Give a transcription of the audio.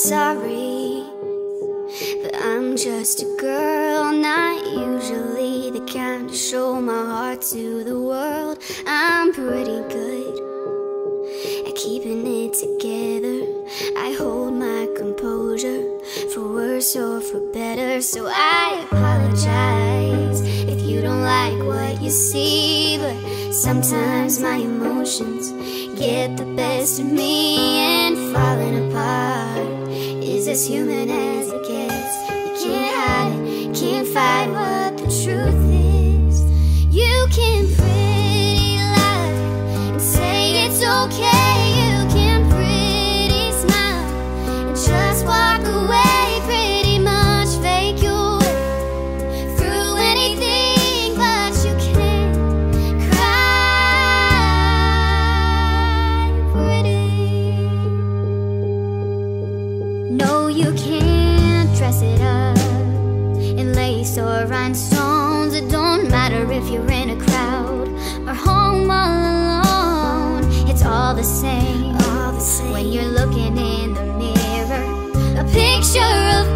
sorry, but I'm just a girl, not usually the kind to show my heart to the world. I'm pretty good at keeping it together. I hold my composure, for worse or for better. So I apologize if you don't like what you see, but sometimes my emotions get the best of me, and falling apart is as human as it gets. You can't hide it, can't fight what the truth is. You can pretty lie and say it's okay. You can pretty smile and just walk away. Pretty much fake your way through anything, but you can't cry pretty. No, you can't dress it up in lace or rhinestones. It don't matter if you're in a crowd or home all alone. It's all the same, when you're looking in the mirror. A picture of